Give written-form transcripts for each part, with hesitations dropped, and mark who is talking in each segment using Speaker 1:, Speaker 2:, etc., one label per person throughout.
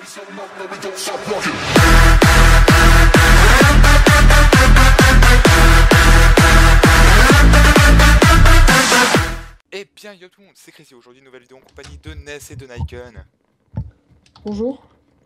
Speaker 1: Eh bien yo tout le monde, c'est Crazy, aujourd'hui nouvelle vidéo en compagnie de Ness et de Niken.
Speaker 2: Bonjour.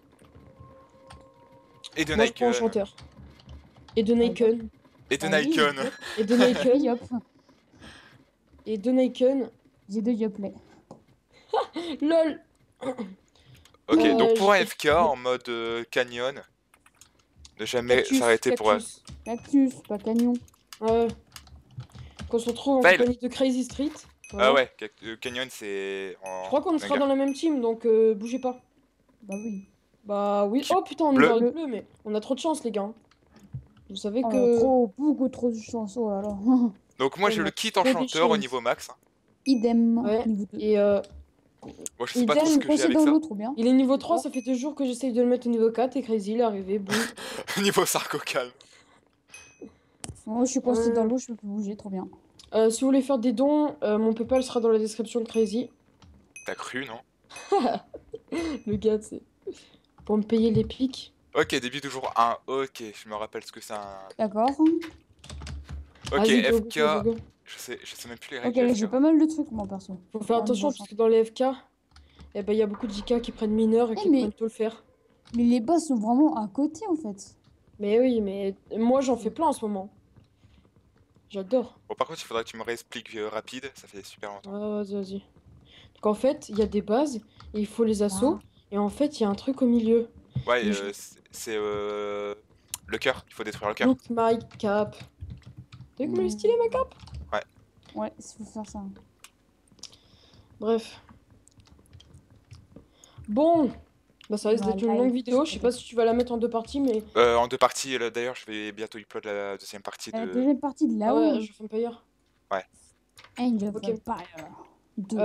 Speaker 1: Et de
Speaker 2: Moi je prends
Speaker 1: Niken.
Speaker 2: enchanteur. Et de Niken.
Speaker 1: Et de
Speaker 3: Vas-y,
Speaker 1: Niken.
Speaker 2: Et de Niken.
Speaker 3: Yop.
Speaker 2: Et de Niken.
Speaker 3: J'ai deux Yoplait.
Speaker 2: LOL.
Speaker 1: Ok, donc pour un
Speaker 2: j'ai-
Speaker 1: FK en mode canyon, ne jamais
Speaker 2: Cactus,
Speaker 1: s'arrêter pour...
Speaker 2: cactus.
Speaker 3: Cactus, pas canyon.
Speaker 2: Ouais. Qu'on se retrouve en
Speaker 1: Fail.
Speaker 2: compagnie de Crazy Street.
Speaker 1: Ah
Speaker 2: Voilà.
Speaker 1: ouais, canyon c'est en...
Speaker 2: Je crois qu'on sera dans la même team, donc bougez pas.
Speaker 3: Bah oui.
Speaker 2: Bah oui. Oh putain, on est
Speaker 1: Bleu.
Speaker 2: dans le bleu, mais on a trop de chance les gars. Vous savez
Speaker 3: Oh,
Speaker 2: que...
Speaker 3: beaucoup trop de chance. Oh là là.
Speaker 1: Donc moi
Speaker 2: Ouais,
Speaker 1: j'ai
Speaker 2: on
Speaker 1: le
Speaker 2: a
Speaker 1: kit
Speaker 2: trop de
Speaker 1: enchanteur au
Speaker 2: chance.
Speaker 1: niveau max.
Speaker 3: Idem.
Speaker 2: Ouais.
Speaker 3: Niveau 2.
Speaker 2: Et
Speaker 1: Moi je sais pas trop ce
Speaker 2: idem,
Speaker 1: que j'ai avec ça.
Speaker 3: Trop bien.
Speaker 2: il est niveau 3, ça fait 2 jours que j'essaye de le mettre au niveau 4 et Crazy il est arrivé, boum.
Speaker 1: Niveau sarcocal.
Speaker 3: Moi je suis coincé dans l'eau, je peux plus bouger, trop bien.
Speaker 2: Si vous voulez faire des dons, mon PayPal sera dans la description de Crazy.
Speaker 1: T'as cru non?
Speaker 2: Le gars, c'est pour me payer les pics.
Speaker 1: Ok, début du jour 1, ok, je me rappelle ce que c'est un...
Speaker 3: D'accord.
Speaker 1: Ok,
Speaker 2: Vas-y, go,
Speaker 1: FK,
Speaker 2: go, go, go.
Speaker 1: je sais même plus les
Speaker 3: Ok,
Speaker 1: règles de
Speaker 3: j'ai
Speaker 1: FK.
Speaker 3: pas mal de trucs moi perso.
Speaker 2: Faut faire
Speaker 3: Ah,
Speaker 2: attention
Speaker 3: bon,
Speaker 2: parce que dans les FK, eh ben, il y a beaucoup de JK qui prennent mineurs et qui
Speaker 3: mais-
Speaker 2: prennent tout le fer.
Speaker 3: Mais les boss sont vraiment à côté en fait.
Speaker 2: Mais oui, mais moi j'en fais plein en ce moment. J'adore.
Speaker 1: Bon par contre il faudrait que tu me réexpliques rapide, ça fait super longtemps.
Speaker 2: Ouais, vas-y, vas-y. Donc en fait, il y a des bases et il faut les assauts. Et en fait, il y a un truc au milieu.
Speaker 1: Ouais,
Speaker 2: Mais je-
Speaker 1: c'est le cœur, il faut détruire le cœur.
Speaker 2: Look my cap. T'as vu comment elle est stylée ma cap?
Speaker 3: Ouais, il faut faire ça.
Speaker 2: Bref. Bon. Bah ça risque d'être une longue vidéo. Je sais pas si tu vas la mettre en 2 parties, mais...
Speaker 1: En 2 parties, là, d'ailleurs je vais bientôt upload la deuxième partie
Speaker 3: La
Speaker 1: de...
Speaker 3: deuxième partie de
Speaker 2: Ah
Speaker 3: là-haut.
Speaker 2: ouais, je fais Empire.
Speaker 3: Angel of
Speaker 2: Ok.
Speaker 3: Empire. 2.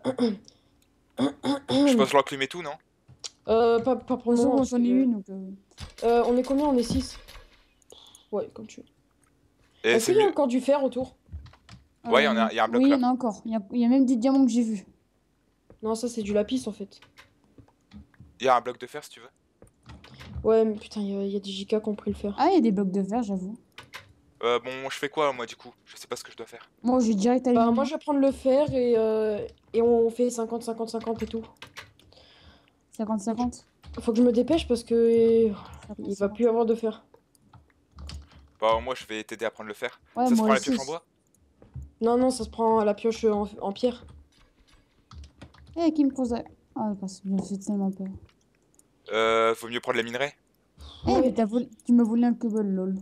Speaker 1: Je pose l'enclume et tout, non?
Speaker 2: Pas pour le moment. parce
Speaker 3: J'en ai
Speaker 2: que-
Speaker 3: une donc.
Speaker 2: On est combien? On est 6. Ouais, comme tu veux.
Speaker 1: Et
Speaker 2: Est-ce
Speaker 1: c'est
Speaker 2: qu'il y a
Speaker 1: mieux.
Speaker 2: encore du fer autour?
Speaker 1: Ouais, il y a un bloc
Speaker 3: Oui, il y
Speaker 1: là.
Speaker 3: en a encore. Il y a même des diamants que j'ai vus.
Speaker 2: Non, ça c'est du lapis en fait.
Speaker 1: Il y a un bloc de fer si tu veux.
Speaker 2: Ouais, mais putain, il y a des JK qui ont pris le fer.
Speaker 3: Ah, il y a des blocs de fer, j'avoue.
Speaker 1: Bon, je fais quoi moi du coup? Je sais pas ce que je dois faire.
Speaker 3: Moi, j'ai direct allumé.
Speaker 2: Bah, moi je vais prendre le fer et on fait 50-50-50 et tout.
Speaker 3: 50-50.
Speaker 2: Faut que je me dépêche parce que il va plus y avoir de fer.
Speaker 1: Bah moi je vais t'aider à prendre le fer.
Speaker 3: Ouais,
Speaker 1: Ça se
Speaker 3: moi
Speaker 1: prend la
Speaker 3: aussi.
Speaker 1: pioche en bois?
Speaker 2: Non, non, ça se prend à la pioche en pierre.
Speaker 3: Eh, qui me pose. Ah, parce que je me fais tellement peur.
Speaker 1: Vaut mieux prendre les minerais.
Speaker 3: Eh,
Speaker 2: Ouais.
Speaker 3: mais tu me volé un cubble, lol.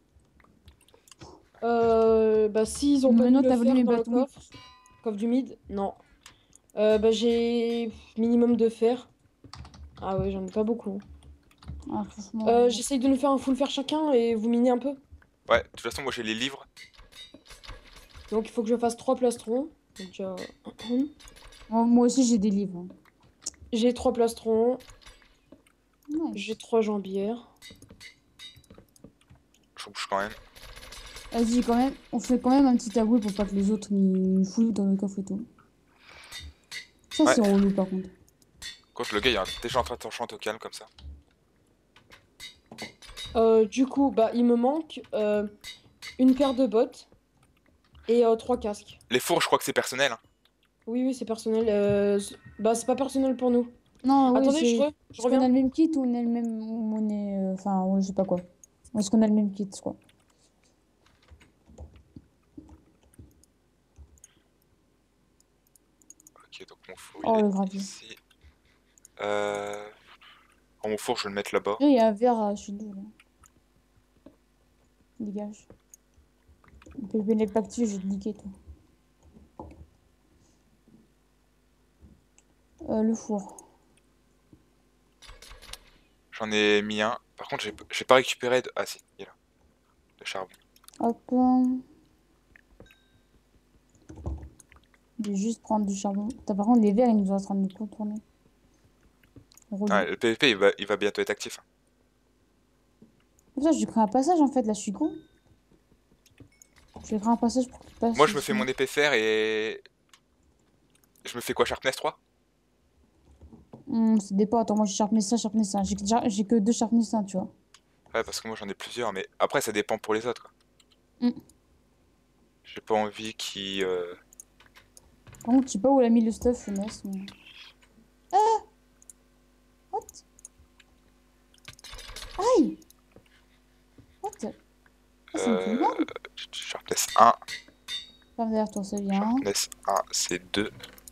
Speaker 2: Bah s'ils ont pas mis
Speaker 3: Maintenant,
Speaker 2: le
Speaker 3: t'as
Speaker 2: fer
Speaker 3: volé mes
Speaker 2: dans le
Speaker 3: bâtons.
Speaker 2: coffre du mid, non. Bah j'ai minimum de fer. Ah ouais, j'en ai pas beaucoup.
Speaker 3: Ah, franchement.
Speaker 2: J'essaye de nous faire un full fer chacun et vous minez un peu.
Speaker 1: Ouais, de toute façon moi j'ai les livres.
Speaker 2: Donc il faut que je fasse 3 plastrons. Donc,
Speaker 3: Moi aussi, j'ai des livres.
Speaker 2: j'ai 3 plastrons,
Speaker 3: Ouais.
Speaker 2: j'ai 3 jambières.
Speaker 1: Je bouge quand même.
Speaker 3: Vas-y, quand même. On fait quand même un petit avoué pour pas que les autres nous fouillent dans le coffre et tout. Ça,
Speaker 1: Ouais.
Speaker 3: c'est relou par contre.
Speaker 1: Quand le gars il est déjà en train de s'enchanter au calme comme ça.
Speaker 2: Du coup, bah il me manque une paire de bottes et 3 casques.
Speaker 1: Les fours je crois que c'est personnel. Hein.
Speaker 2: Oui, oui, c'est personnel. Bah c'est pas personnel pour nous.
Speaker 3: Non, ouais,
Speaker 2: Attendez,
Speaker 3: c'est...
Speaker 2: je
Speaker 3: Est-ce qu'on a
Speaker 2: reviens.
Speaker 3: le même kit ou on a le même... ou on est... Enfin, ouais, je sais pas quoi. Est-ce qu'on a le même kit, quoi.
Speaker 1: Ok donc mon four
Speaker 3: Oh,
Speaker 1: il
Speaker 3: le
Speaker 1: est
Speaker 3: gravier.
Speaker 1: ici. Mon four je vais le mettre là-bas.
Speaker 3: Il y a un verre chez nous, là. Dégage. On peut le pas dessus, je vais te niquer, toi. Le four.
Speaker 1: J'en ai mis un. Par contre j'ai pas récupéré de... Ah si, il est là. Le charbon.
Speaker 3: Hop. Je vais juste prendre du charbon. Par contre, les verres, ils nous sont en train de nous contourner. Relou.
Speaker 1: Ouais, le PVP il va bientôt être actif. Hein.
Speaker 3: Pour ça, j'ai pris un passage en fait, là je suis con. J'ai pris un passage pour qu'il passe.
Speaker 1: Moi je me
Speaker 3: ici.
Speaker 1: fais mon épée fer et... Je me fais quoi, Sharpness 3?
Speaker 3: Ça dépend. Attends, moi j'ai sharpness ça, sharpness ça. J'ai que 2 sharpness ça, tu vois.
Speaker 1: Ouais, parce que moi j'en ai plusieurs, mais après ça dépend pour les autres, quoi.
Speaker 3: Mm.
Speaker 1: J'ai pas envie qu'ils...
Speaker 3: Par contre, je sais pas où elle a mis le stuff, Ness, mais... What? Aïe! What? Ah, ça me fait mal.
Speaker 1: Sharpness 1,
Speaker 3: Ferme derrière toi, c'est bien.
Speaker 1: Sharpness 1, c'est 2.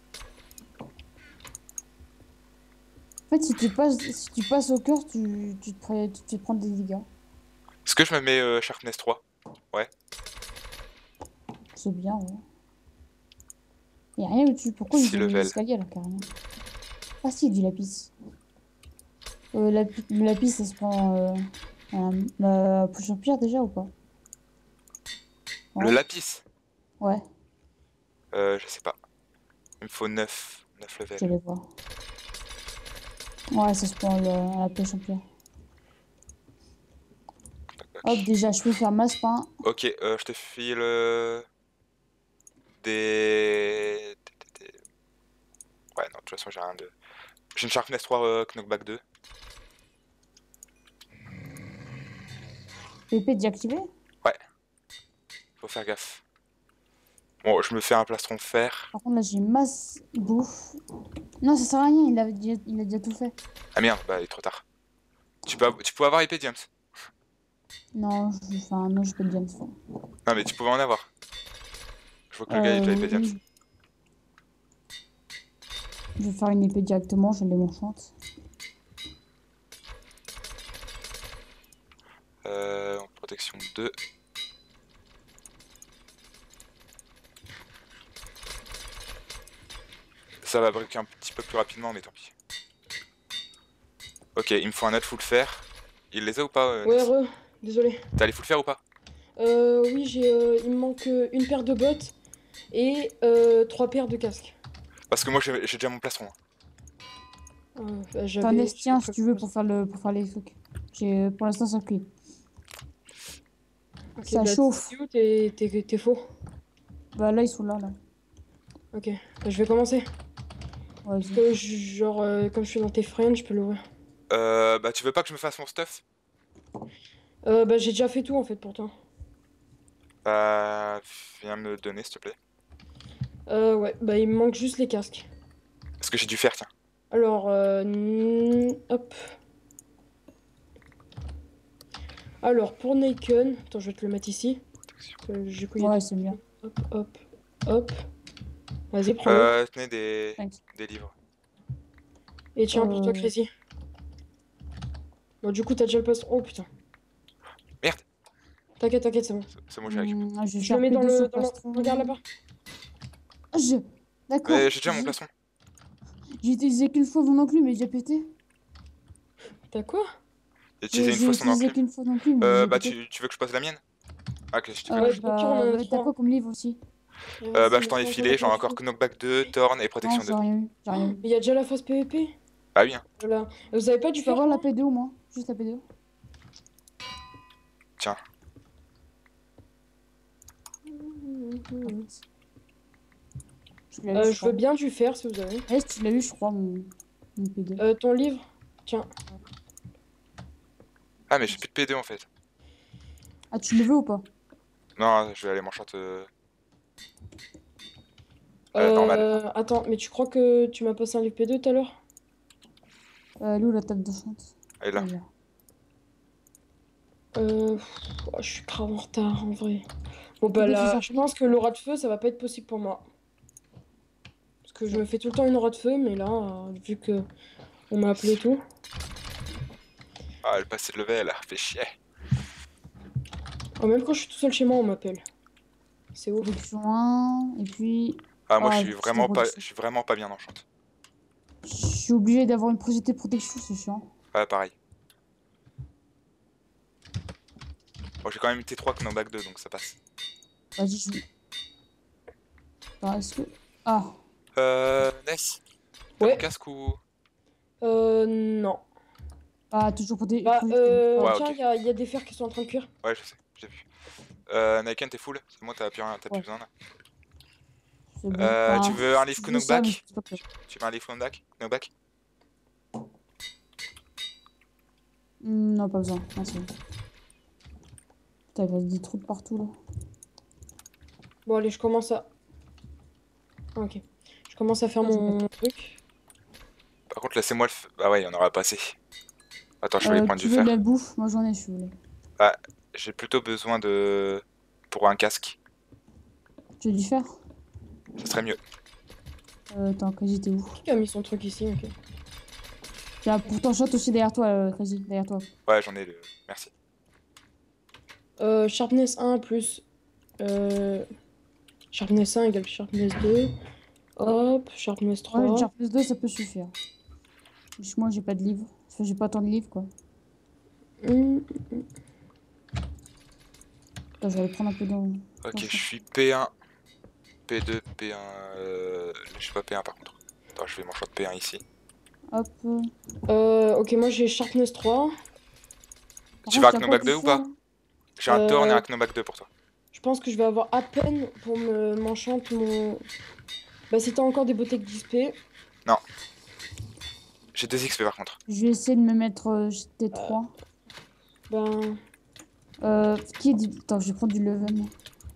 Speaker 3: En fait, si tu passes au cœur, tu te prends des dégâts.
Speaker 1: Est-ce que je me mets Sharpness 3? Ouais.
Speaker 3: C'est bien, ouais. Y'a rien au-dessus. Pourquoi ils
Speaker 1: 6
Speaker 3: ont mis
Speaker 1: level.
Speaker 3: l'escalier alors qu'il y a rien? Ah si, du lapis. Le lapis, ça se prend poche en pierre déjà ou pas?
Speaker 1: Le
Speaker 3: Ouais.
Speaker 1: lapis?
Speaker 3: Ouais,
Speaker 1: Je sais pas. Il me faut 9
Speaker 3: je
Speaker 1: levels.
Speaker 3: vais aller voir. Ouais, ça se prend à la pêche en pierre. Hop, déjà, je peux faire masse pain.
Speaker 1: Ok, je te file des... Ouais, non, de toute façon j'ai rien de... J'ai une Sharpness 3 Knockback 2.
Speaker 3: Épée désactivée?
Speaker 1: Ouais, faut faire gaffe. Bon, je me fais un plastron fer.
Speaker 3: Par contre, là, j'ai masse bouffe. Non, ça sert à rien, il a déjà tout fait.
Speaker 1: Ah merde, bah il est trop tard. Tu peux avoir épée, James?
Speaker 3: Non, enfin, non, j'ai pas de diams.
Speaker 1: Non mais tu pouvais en avoir. Je vois que le gars il a déjà épée, James.
Speaker 3: Oui. Je vais faire une épée directement, je l'ai mon chante.
Speaker 1: En protection 2. Ça va briquer un petit peu plus rapidement, mais tant pis. Ok, il me faut un autre full fer. Il les a ou pas,
Speaker 2: Ouais,
Speaker 1: Ness?
Speaker 2: désolé.
Speaker 1: T'as les full fer ou pas?
Speaker 2: Oui, il me manque une paire de bottes et 3 paires de casques.
Speaker 1: Parce que moi j'ai déjà mon plastron.
Speaker 2: Bah,
Speaker 3: T'en es, tiens, si
Speaker 2: j'avais
Speaker 3: tu veux,
Speaker 2: prévu.
Speaker 3: pour faire les trucs. Pour l'instant, ça cuit.
Speaker 2: Ok,
Speaker 3: Ça
Speaker 2: bah,
Speaker 3: chauffe.
Speaker 2: t'es où t'es faux?
Speaker 3: Bah là, ils sont là.
Speaker 2: Ok, bah, je vais commencer.
Speaker 3: Ouais,
Speaker 2: Parce que, genre, comme je suis dans tes friends, je peux l'ouvrir.
Speaker 1: Bah tu veux pas que je me fasse mon stuff?
Speaker 2: Bah, j'ai déjà fait tout en fait pour toi.
Speaker 1: Bah viens me le donner s'il te plaît.
Speaker 2: Ouais, bah, il me manque juste les casques.
Speaker 1: Parce que j'ai du fer, tiens.
Speaker 2: Alors, hop. Alors, pour Naken, attends, je vais te le mettre ici. J'ai couillé.
Speaker 3: ouais, c'est bien.
Speaker 2: Hop, hop, hop. Vas-y, prends-le.
Speaker 1: Tenez
Speaker 3: Thanks.
Speaker 1: des livres.
Speaker 2: Et tiens, pour toi,
Speaker 3: Euh,
Speaker 2: Crazy. Bon, du coup, t'as déjà le poste. Oh putain.
Speaker 1: Merde,
Speaker 2: T'inquiète, c'est bon.
Speaker 1: c'est moi j'ai récupéré.
Speaker 3: je vais
Speaker 2: Je le
Speaker 3: faire
Speaker 2: mets
Speaker 3: P2 sur
Speaker 2: dans le...
Speaker 3: plastron.
Speaker 2: Regarde là-bas.
Speaker 3: Ah, D'accord.
Speaker 1: Mais j'ai déjà mon plastron.
Speaker 3: J'ai utilisé qu'une fois mon enclume, mais j'ai déjà pété.
Speaker 2: T'as quoi?
Speaker 1: J'ai utilisé une fois son
Speaker 3: utilisé
Speaker 1: enclume.
Speaker 3: qu'une fois non plus, mais j'ai
Speaker 1: Bah
Speaker 3: pété.
Speaker 1: tu veux que je passe la mienne? Ah, ok, je te fais.
Speaker 2: Ouais, au pire, on en a
Speaker 3: T'as
Speaker 2: trois.
Speaker 3: quoi comme livre aussi?
Speaker 1: Bah je t'en ai filé, j'en ai encore Knockback 2, Torn et
Speaker 3: Non,
Speaker 1: Protection 2.
Speaker 3: j'ai rien eu. J'ai rien eu.
Speaker 2: Il y a déjà la phase PVP.
Speaker 1: Ah oui, hein.
Speaker 2: Voilà. Vous avez pas
Speaker 3: Je
Speaker 2: du
Speaker 3: peux
Speaker 2: fer?
Speaker 3: avoir la P2 au moins. Juste la P2.
Speaker 1: Tiens.
Speaker 3: Tu l'as eu,
Speaker 2: Je veux bien du fer si vous avez.
Speaker 3: Tu l'as eu, je crois, mon P2.
Speaker 2: Ton livre? Tiens.
Speaker 1: Ah mais j'ai plus de P2 en fait.
Speaker 3: Ah, tu le veux ou pas?
Speaker 1: Non, je vais aller m'enchanter normal.
Speaker 2: Attends, mais tu crois que tu m'as passé un livre P2 tout à l'heure?
Speaker 3: Elle est où la table d'enchante?
Speaker 1: Elle est là.
Speaker 3: Elle est là.
Speaker 2: Je suis grave en retard en vrai. Bon bah
Speaker 3: peux
Speaker 2: là,
Speaker 3: faire
Speaker 2: je pense que l'aura de feu, ça va pas être possible pour moi. Parce que je me fais tout le temps une aura de feu, mais là, vu que on m'a appelé et tout.
Speaker 1: Ah, elle passait de level, elle fait chier.
Speaker 2: Oh, même quand je suis tout seul chez moi, on m'appelle. C'est ouf.
Speaker 3: Production 1, et puis...
Speaker 1: Ah moi
Speaker 3: Ah,
Speaker 1: je suis vraiment pas,
Speaker 3: production.
Speaker 1: je suis vraiment pas bien enchanté.
Speaker 3: Je suis obligé d'avoir une projeté protection, c'est chiant.
Speaker 1: Ouais, pareil. Bon, j'ai quand même été 3 Knockback 2 donc ça passe.
Speaker 3: Vas-y, je vais... Attends, est-ce que... Ah,
Speaker 1: Ness, t'as
Speaker 2: Ouais.
Speaker 1: mon casque ou...
Speaker 2: Non.
Speaker 3: toujours protéger.
Speaker 2: Bah,
Speaker 1: Ouais,
Speaker 2: tiens,
Speaker 1: ok.
Speaker 2: il y a des fers qui sont en train de cuire.
Speaker 1: Ouais, je sais, j'ai vu. Naiken, t'es full? C'est moi, t'as plus besoin là.
Speaker 3: C'est bon.
Speaker 1: Tu veux un livre
Speaker 3: je veux ça, mais
Speaker 1: Knockback?
Speaker 3: c'est pas que-
Speaker 1: Tu veux un livre Knockback?
Speaker 3: Non, pas besoin. Merci. Putain, il reste des trous de partout là.
Speaker 2: Bon, allez, je commence à. Ah, ok. Je commence à faire mon truc.
Speaker 1: Par contre, laissez-moi le... Ah ouais, il y en aura pas assez. Attends, je vais aller prendre
Speaker 3: Tu
Speaker 1: du
Speaker 3: veux de
Speaker 1: fer.
Speaker 3: la bouffe? Moi j'en ai, si vous voulez.
Speaker 1: Ah, j'ai plutôt besoin de... Pour un casque.
Speaker 3: Tu veux du fer?
Speaker 1: Ce serait mieux.
Speaker 3: Attends, Crazy, t'es où?
Speaker 2: Qui a mis son truc ici? Ok.
Speaker 3: Tiens, pour ton shot aussi derrière toi, Crazy, derrière toi.
Speaker 1: Ouais, j'en ai le... Merci.
Speaker 2: Sharpness 1 plus. Sharpness 1 égale Sharpness 2. Hop, Sharpness 3.
Speaker 3: Ouais, le Sharpness 2, ça peut suffire. Juste moi, j'ai pas de livres. Enfin, j'ai pas tant de livres, quoi.
Speaker 2: Hum,
Speaker 3: Attends, je vais aller prendre un peu dans...
Speaker 1: Ok,
Speaker 3: dans
Speaker 1: je
Speaker 3: ça.
Speaker 1: suis P1, P2, P1... Je suis pas P1 par contre. Attends, je vais mon shot P1 ici.
Speaker 3: Hop.
Speaker 2: ok, moi j'ai Sharpness 3.
Speaker 3: Par
Speaker 1: Tu
Speaker 3: contre,
Speaker 1: vas à
Speaker 3: t'as
Speaker 1: Knockback
Speaker 3: tout
Speaker 1: 2 ou
Speaker 3: fait,
Speaker 1: pas?
Speaker 3: hein.
Speaker 1: J'ai un Thorn et
Speaker 2: Euh,
Speaker 1: un Knockback 2 pour toi.
Speaker 2: Je pense que je vais avoir à peine pour m'enchante mon. Bah, si t'as encore des bottèques d'XP.
Speaker 1: Non. J'ai 2 XP par contre.
Speaker 3: Je vais essayer de me mettre T3.
Speaker 2: Ben.
Speaker 3: Qui est dit... Attends, je vais prendre du level. moi.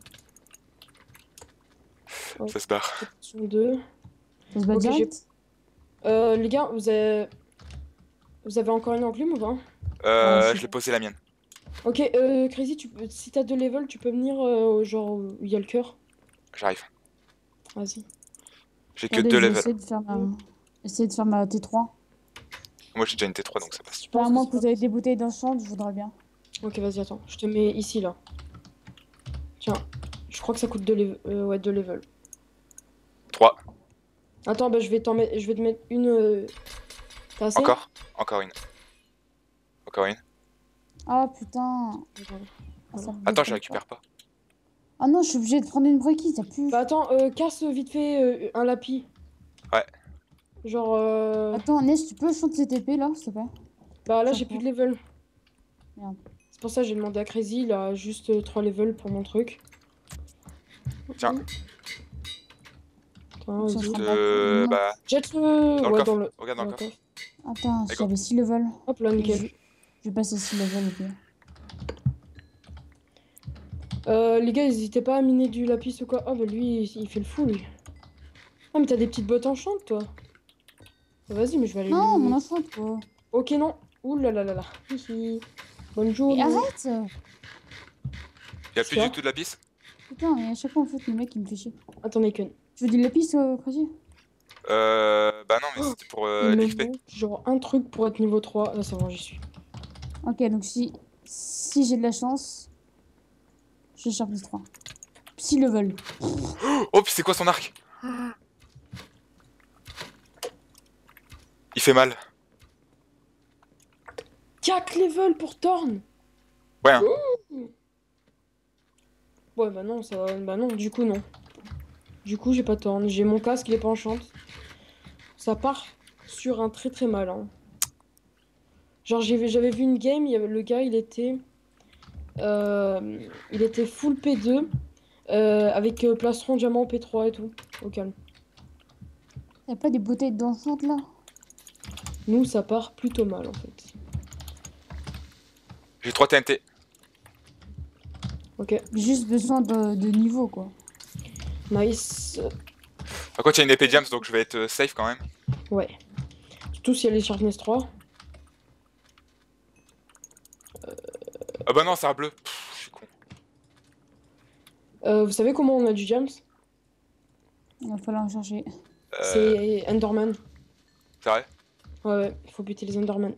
Speaker 2: Ouais.
Speaker 1: Ça se barre.
Speaker 2: Protection 2.
Speaker 3: Ça se bat
Speaker 2: Ok,
Speaker 3: direct?
Speaker 2: Les gars, vous avez encore une enclume ou pas?
Speaker 1: Je l'ai posé la mienne.
Speaker 2: Ok, Crazy, si t'as 2 levels, tu peux venir genre où il y a le cœur.
Speaker 1: J'arrive.
Speaker 2: Vas-y.
Speaker 1: J'ai que
Speaker 3: Attendez,
Speaker 1: 2
Speaker 3: je vais
Speaker 1: levels.
Speaker 3: essayer de faire ma T3.
Speaker 1: Moi j'ai déjà une T3 donc ça passe.
Speaker 2: Je pense
Speaker 3: À moins
Speaker 2: que
Speaker 3: que vous avez des bouteilles d'enchant, je voudrais bien.
Speaker 2: Ok, vas-y, attends. Je te mets ici, là. Tiens. Je crois que ça coûte 2 ouais, 2 levels.
Speaker 1: 3.
Speaker 2: Attends, bah je vais te mettre une. T'as assez?
Speaker 1: Encore? Encore une. Encore une.
Speaker 3: Ah putain. Ah, ça me
Speaker 1: Attends, je
Speaker 3: déconne
Speaker 1: récupère pas.
Speaker 3: pas. Ah non, je suis obligée de prendre une breaky, ça pue.
Speaker 2: Bah attends, casse vite fait un lapis.
Speaker 1: Ouais.
Speaker 2: Genre.
Speaker 3: Attends, Ness, tu peux chanter cette épée là, s'il te plaît?
Speaker 2: Bah là,
Speaker 3: ça
Speaker 2: j'ai
Speaker 3: va.
Speaker 2: plus de level.
Speaker 3: Merde.
Speaker 2: C'est pour ça que j'ai demandé à Crazy, il a juste 3 levels pour mon truc.
Speaker 1: Tiens.
Speaker 2: Attends,
Speaker 3: Ça
Speaker 2: vas-y.
Speaker 3: sera pas-
Speaker 1: Bah,
Speaker 2: Jette-le.
Speaker 1: dans le
Speaker 2: Ouais,
Speaker 1: coffre.
Speaker 2: dans le.
Speaker 1: Regarde dans le
Speaker 2: dans
Speaker 1: coffre.
Speaker 3: Attends,
Speaker 1: D'accord.
Speaker 3: j'avais 6 levels.
Speaker 2: Hop là, nickel.
Speaker 3: Je vais passer 6 levels au pire.
Speaker 2: Les gars, n'hésitez pas à miner du lapis ou quoi. Oh, bah lui, il fait le fou, lui. Ah, mais t'as des petites bottes enchantes, toi. Vas-y, mais je vais aller
Speaker 3: Non,
Speaker 2: lui-
Speaker 3: mon enfant, quoi.
Speaker 2: Ok, non. Ouh là là là là. Hihi. Bonjour.
Speaker 3: Mais arrête!
Speaker 1: Y'a plus
Speaker 2: Quoi
Speaker 1: du tout de la piste?
Speaker 3: Putain, mais à chaque fois, en fait, le mec, il me fait chier.
Speaker 2: Attendez, Ken.
Speaker 3: Tu veux du lapis, Crazy?
Speaker 1: Bah non, mais c'était pour
Speaker 2: Il me
Speaker 1: l'XP.
Speaker 2: manque genre un truc pour être niveau 3. Ah, c'est bon, j'y suis.
Speaker 3: Ok, donc si j'ai de la chance, je Sharpness 3. 6 levels.
Speaker 1: Oh, puis c'est quoi son arc? Il fait mal.
Speaker 2: 4 levels pour Thorn.
Speaker 1: Ouais, hein.
Speaker 2: Ouais, bah non, ça. Bah non, du coup, non. Du coup, j'ai pas Thorn. J'ai mon casque, il est pas enchant. Ça part sur un très très mal. Hein. Genre, j'avais vu une game, le gars, il était full P2 avec plastron, diamant, P3 et tout. Au calme.
Speaker 3: Y'a pas des bouteilles d'enchante là?
Speaker 2: Nous, ça part plutôt mal en fait.
Speaker 1: J'ai 3 TNT.
Speaker 2: Ok,
Speaker 3: J'ai juste besoin de niveau quoi.
Speaker 2: nice.
Speaker 1: Par contre, il y a une épée Diams donc je vais être safe quand même.
Speaker 2: Ouais. Surtout si elle est Sharpness 3.
Speaker 1: Ah bah non, c'est un bleu. Pff, je suis con.
Speaker 2: Vous savez comment on a du James?
Speaker 3: Il va falloir en chercher.
Speaker 2: C'est Enderman.
Speaker 1: C'est vrai?
Speaker 2: Ouais, il faut buter les Enderman.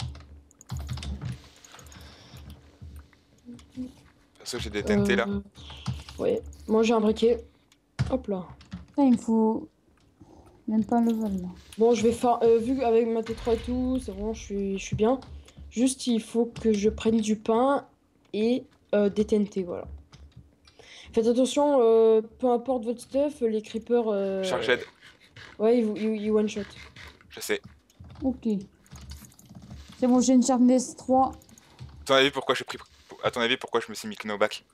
Speaker 1: Parce que j'ai des TNT là.
Speaker 2: Ouais, moi j'ai un briquet. Hop là.
Speaker 3: Putain, il me faut même pas un level là.
Speaker 2: Bon, je vais faire. Vu avec ma T3 et tout, c'est bon, je suis bien. Juste, il faut que je prenne du pain et des TNT, voilà. Faites attention, peu importe votre stuff, les creepers.
Speaker 1: Charged,
Speaker 2: Ouais, ils one shot.
Speaker 1: je sais.
Speaker 3: Ok. C'est bon, j'ai une Sharpness 3.
Speaker 1: À ton avis, pourquoi j'ai pris... À ton avis, pourquoi je me suis mis Knockback?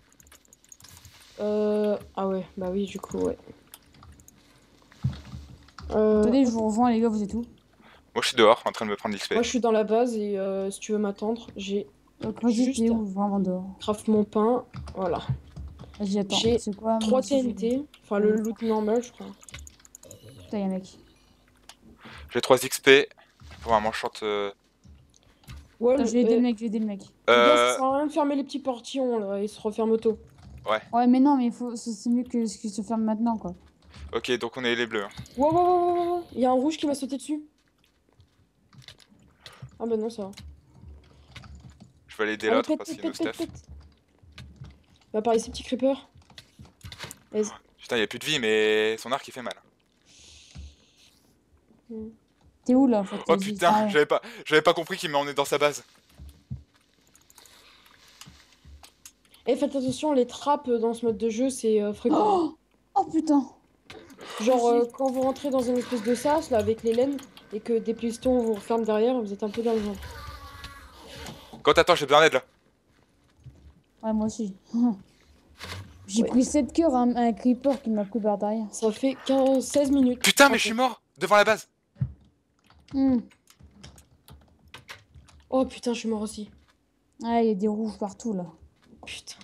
Speaker 2: Ah ouais, bah oui, du coup, ouais.
Speaker 3: Attendez, je vous rejoins les gars, vous êtes où?
Speaker 1: Moi je suis dehors en train de me prendre l'XP.
Speaker 2: Moi, je suis dans la base et si tu veux m'attendre, j'ai
Speaker 3: Vas-y,
Speaker 2: juste
Speaker 3: t'es où? Vraiment dehors.
Speaker 2: craft mon pain. Voilà.
Speaker 3: Vas-y, attends.
Speaker 2: J'ai
Speaker 3: C'est quoi?
Speaker 2: 3
Speaker 3: moi, si je-
Speaker 2: TNT. Enfin, le loot normal, je crois.
Speaker 3: Putain, y'a un mec.
Speaker 1: J'ai 3 XP pour un manchant.
Speaker 2: Ouais,
Speaker 3: Attends, j'ai aidé le mec, j'ai aidé le mec.
Speaker 2: les gars, ça
Speaker 1: Euh...
Speaker 2: sert à rien de fermer les petits portillons là, ils se referment auto.
Speaker 3: Ouais, mais non, mais c'est mieux que ce qui se ferme maintenant, quoi.
Speaker 1: Ok, donc on est les bleus. Hein.
Speaker 2: Wow, wow, wow, wow, wow. Il y a un rouge qui m'a sauté dessus. Ah bah non, ça va.
Speaker 1: Je vais aller aider
Speaker 2: Allez,
Speaker 1: l'autre
Speaker 2: pète,
Speaker 1: parce
Speaker 2: pète,
Speaker 1: qu'il nous
Speaker 2: pète, pète,
Speaker 1: stuff.
Speaker 2: pète. Bah pareil, ces petits creepers. Vas-y.
Speaker 1: Putain, il a plus de vie, mais son arc il fait mal.
Speaker 3: T'es où, là, en fait?
Speaker 1: Oh
Speaker 3: Vas-y,
Speaker 1: putain,
Speaker 3: ah,
Speaker 1: j'avais pas compris qu'il m'emmenait dans sa base.
Speaker 2: Et faites attention, les trappes dans ce mode de jeu, c'est fréquent.
Speaker 3: Oh, putain!
Speaker 2: Genre, quand vous rentrez dans une espèce de sas, là, avec les laines, et que des pistons vous referment derrière, vous êtes un peu dans le vent.
Speaker 1: Quand attends, j'ai besoin d'aide là.
Speaker 3: Ouais, moi aussi. J'ai
Speaker 2: Ouais.
Speaker 3: pris 7 cœurs à un creeper qui m'a pris par derrière.
Speaker 2: Ça fait 16 minutes.
Speaker 1: Putain, mais je suis mort devant la base.
Speaker 2: Oh putain, je suis mort aussi.
Speaker 3: Ah, il y a des rouges partout, là.
Speaker 2: Putain.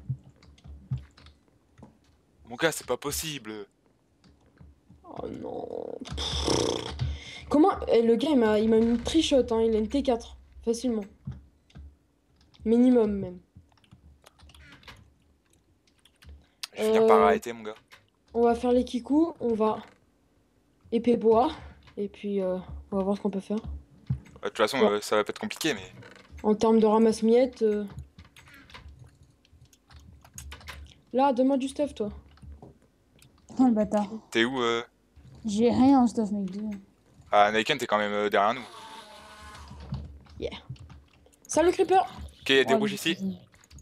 Speaker 1: Mon gars, c'est pas possible.
Speaker 2: Oh non. Comment le gars, il m'a une trichote, hein. Il a une T4. Facilement. Minimum, même.
Speaker 1: Je vais finir par arrêter, mon gars.
Speaker 2: On va faire les kikus. On va épée bois. Et puis, on va voir ce qu'on peut faire.
Speaker 1: De toute façon,
Speaker 2: Ouais.
Speaker 1: ça va pas être compliqué, mais...
Speaker 2: En termes de ramasse-miettes... Là, donne-moi du stuff, toi.
Speaker 3: Oh, le bâtard.
Speaker 1: T'es où
Speaker 3: J'ai rien en stuff, mec.
Speaker 1: Ah, Naiken, t'es quand même derrière nous.
Speaker 2: Salut, creeper.
Speaker 1: Ok, il y a des
Speaker 3: Oh,
Speaker 1: rouges
Speaker 3: les
Speaker 1: ici.
Speaker 3: petits.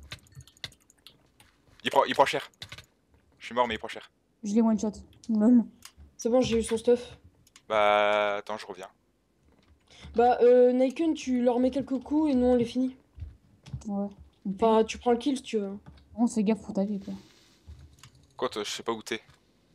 Speaker 1: Il prend cher. Je suis mort, mais il prend cher.
Speaker 3: Je l'ai one shot. Lol.
Speaker 2: C'est bon, j'ai eu son stuff.
Speaker 1: Bah, attends, je reviens.
Speaker 2: Bah, Naiken, tu leur mets quelques coups et nous, on les finit.
Speaker 3: Ouais.
Speaker 2: Enfin, tu prends le kill si tu veux.
Speaker 3: On fais gaffe pour ta vie, quoi.
Speaker 1: Quoi, toi, je sais pas où t'es.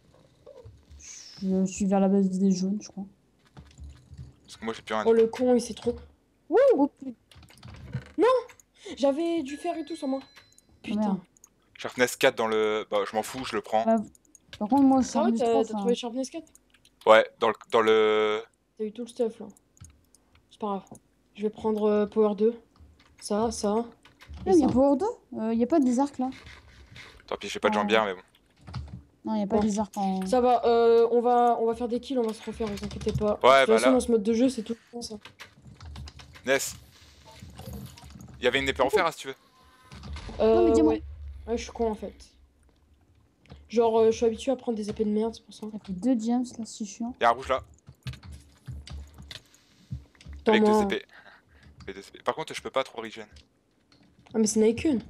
Speaker 3: Je suis vers la base des jaunes, je crois.
Speaker 1: Parce que moi, j'ai plus rien.
Speaker 2: Oh, le con, il s'est trop...
Speaker 3: Oh, putain.
Speaker 2: J'avais du fer et tout sur moi. Putain.
Speaker 3: Merde.
Speaker 1: Sharpness 4 dans le... Bah, je m'en fous, je le prends.
Speaker 3: Ouais. Par contre, moi, je
Speaker 2: Ah ouais,
Speaker 3: suis
Speaker 2: t'as
Speaker 3: 3.
Speaker 2: trouvé Sharpness 4?
Speaker 1: Ouais, dans le...
Speaker 2: T'as eu tout le stuff, là. C'est pas grave. Je vais prendre Power 2. Ça, ça. et
Speaker 3: Il y a
Speaker 2: ça.
Speaker 3: Power 2. Il y a pas des arcs, là.
Speaker 1: Tant pis, j'ai pas de jambière, mais bon.
Speaker 3: Non, il y a pas
Speaker 2: Bon.
Speaker 3: des arcs en...
Speaker 2: Ça va, on va faire des kills, on va se refaire, vous inquiétez pas.
Speaker 1: Ouais,
Speaker 2: De toute
Speaker 1: bah
Speaker 2: façon,
Speaker 1: là-
Speaker 2: dans ce mode de jeu, c'est tout le temps ça.
Speaker 1: Ness. Il y avait une épée en fer, hein, si tu veux.
Speaker 3: Non, mais dis-moi.
Speaker 2: Ouais. Ouais, je suis con, en fait. Genre, je suis habitué à prendre des épées de merde, c'est pour ça.
Speaker 3: Ça fait 2 gems, là, c'est chiant.
Speaker 1: Il y a un rouge là.
Speaker 2: Attends,
Speaker 1: Avec 2
Speaker 2: moi...
Speaker 1: épées. Avec 2 épées. Par contre, je peux pas trop regen.
Speaker 2: Ah, mais c'est Naiken.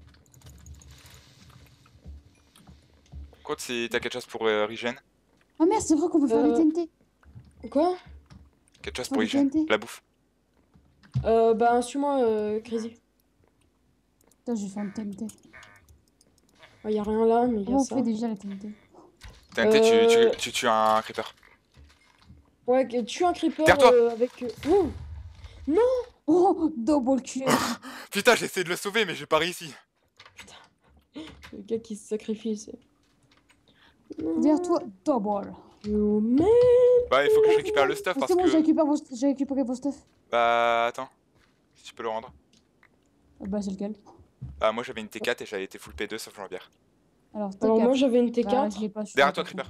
Speaker 1: Contre, si t'as quelque chose pour regen.
Speaker 3: Oh merde, c'est vrai qu'on peut faire des TNT.
Speaker 2: Quoi?
Speaker 1: Quelque chose
Speaker 3: Oh,
Speaker 1: pour
Speaker 3: des
Speaker 1: regen.
Speaker 3: TNT.
Speaker 1: La bouffe.
Speaker 2: Bah, suis-moi, Crazy.
Speaker 3: Putain, je vais faire une TNT.
Speaker 2: Ah, y a rien là, mais y a
Speaker 3: Comment on
Speaker 2: ça.
Speaker 3: fait déjà la TNT?
Speaker 1: TNT,
Speaker 2: Euh,
Speaker 1: tu tues un creeper.
Speaker 2: Ouais, tue un creeper
Speaker 1: Derrière toi.
Speaker 2: avec... Ouh.
Speaker 3: Oh, double kill.
Speaker 1: Putain, j'ai essayé de le sauver, mais j'ai pas réussi.
Speaker 2: Le gars qui se sacrifie, c'est...
Speaker 3: Derrière toi, double.
Speaker 2: You man.
Speaker 1: Bah, il faut que je récupère le stuff
Speaker 3: Ah,
Speaker 1: parce
Speaker 3: c'est bon,
Speaker 1: que...
Speaker 3: j'ai récupéré vos stuff.
Speaker 1: Bah, attends. Si tu peux le rendre.
Speaker 3: Bah, c'est lequel?
Speaker 1: Bah, moi j'avais une T4 et j'avais été full P2 sauf jambière.
Speaker 3: Alors,
Speaker 2: Alors moi
Speaker 3: T4.
Speaker 2: j'avais une
Speaker 3: Bah,
Speaker 2: T4.
Speaker 3: je l'ai pas.
Speaker 1: Derrière toi, creeper.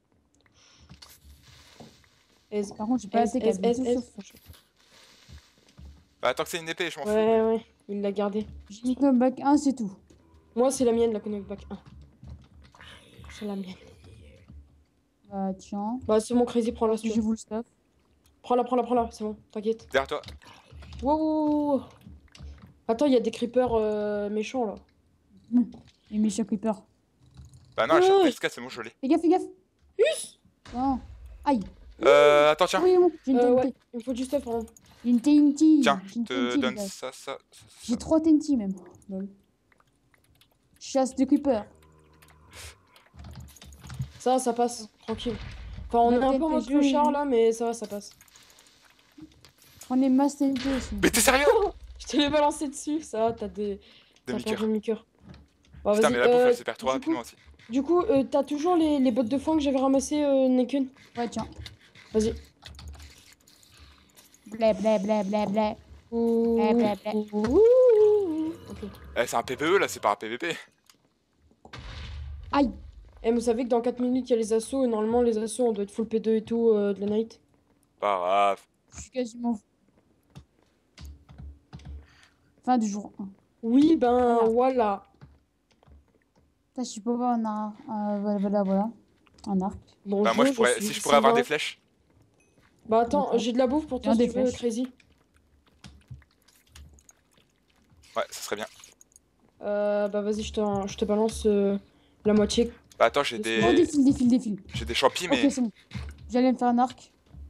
Speaker 3: Par contre, j'ai pas la T4. mais tout sauf-
Speaker 1: Bah, tant que c'est une épée, je m'en fous.
Speaker 2: Ouais, il l'a gardé.
Speaker 3: J'ai mis knockback 1, c'est tout.
Speaker 2: Moi c'est la mienne, la knockback 1. C'est la mienne.
Speaker 3: Bah, tiens.
Speaker 2: Bah c'est mon Crazy, prends-la si tu
Speaker 3: J'ai
Speaker 2: veux.
Speaker 3: vous le stuff.
Speaker 2: Prends-la, c'est bon, t'inquiète.
Speaker 1: Derrière toi.
Speaker 2: Wow. Attends, il y a des creepers méchants là.
Speaker 3: Les méchants creepers.
Speaker 1: Bah, non, la
Speaker 2: Ouais.
Speaker 1: Sharpness 4, c'est bon, je l'ai.
Speaker 3: Fais gaffe, fais gaffe.
Speaker 2: Us.
Speaker 3: Non. Aïe.
Speaker 1: Attends, tiens.
Speaker 3: Oui, j'ai une TNT.
Speaker 2: Ouais, il me faut du stuff, pardon.
Speaker 3: J'ai une TNT.
Speaker 1: Tiens,
Speaker 3: J'ai
Speaker 1: je
Speaker 3: une
Speaker 1: te
Speaker 3: TNT, les
Speaker 1: donne
Speaker 3: gars.
Speaker 1: ça.
Speaker 3: J'ai 3 TNT même. Lol. Chasse de creepers.
Speaker 2: Ça passe, tranquille. Enfin, on
Speaker 3: Le
Speaker 2: est un peu en
Speaker 3: TNT,
Speaker 2: mode
Speaker 3: je l'ai
Speaker 2: clochard
Speaker 3: eu.
Speaker 2: là, mais ça va, ça passe.
Speaker 3: Prenez masse TNT aussi.
Speaker 1: Mais t'es sérieux?
Speaker 2: Je te l'ai balancé dessus, ça, t'as des... T'as
Speaker 1: Demi-cœur.
Speaker 2: perdu demi-cœur. Bon,
Speaker 1: Putain,
Speaker 2: vas-y,
Speaker 1: mais la bouffe, elle se perd trop
Speaker 2: du coup-
Speaker 1: rapidement aussi.
Speaker 2: Du coup, t'as toujours les bottes de foin que j'avais ramassées, Neken?
Speaker 3: Ouais, tiens.
Speaker 2: Vas-y.
Speaker 3: Blé, blé, blé, blé, blé.
Speaker 2: Ouh.
Speaker 3: Blé, blé, blé.
Speaker 2: Ouh. Ok.
Speaker 1: Eh, c'est un PvE là, c'est pas un PvP.
Speaker 3: Aïe.
Speaker 2: Eh, vous savez que dans 4 minutes, il y a les assauts, et normalement, les assauts, on doit être full P2 et tout, de la night.
Speaker 1: Pas grave.
Speaker 3: Je suis quasiment... Fin du jour 1.
Speaker 2: Oui, ben,
Speaker 3: Voilà.
Speaker 2: voilà.
Speaker 3: Putain, je suis pas voir un arc. Voilà. Un arc.
Speaker 2: Bonjour,
Speaker 1: Bah, moi,
Speaker 2: suis
Speaker 1: si je pourrais avoir
Speaker 2: Simba.
Speaker 1: des flèches.
Speaker 2: Bah, attends,
Speaker 3: D'accord.
Speaker 2: j'ai de la bouffe pour toi
Speaker 3: Bien
Speaker 2: si
Speaker 3: des
Speaker 2: tu veux,
Speaker 3: flèches.
Speaker 2: Crazy.
Speaker 1: Ouais, ça serait bien.
Speaker 2: Bah, vas-y, je te balance la moitié.
Speaker 1: Bah, attends, j'ai
Speaker 3: Oh,
Speaker 1: des.
Speaker 3: défile.
Speaker 1: J'ai des champis, mais.
Speaker 3: Ok, c'est bon. J'allais me faire un arc.